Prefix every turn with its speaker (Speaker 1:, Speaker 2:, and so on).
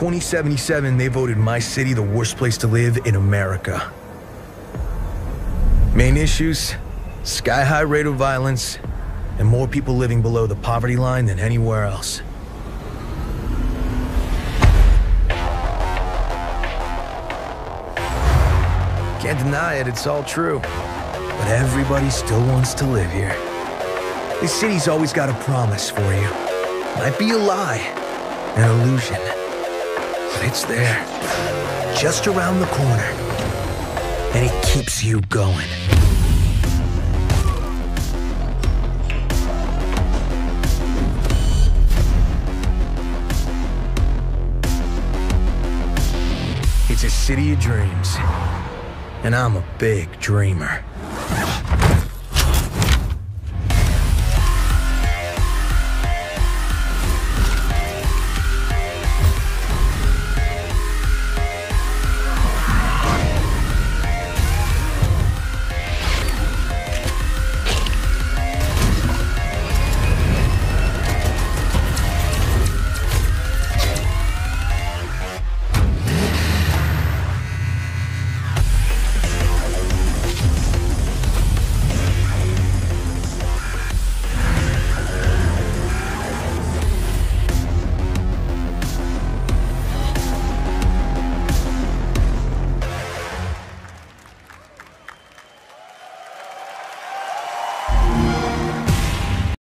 Speaker 1: 2077, they voted my city the worst place to live in America. Main issues: sky-high rate of violence, and more people living below the poverty line than anywhere else. Can't deny it, it's all true. But everybody still wants to live here. This city's always got a promise for you. Might be a lie, an illusion. But it's there, just around the corner. And it keeps you going. It's a city of dreams. And I'm a big dreamer.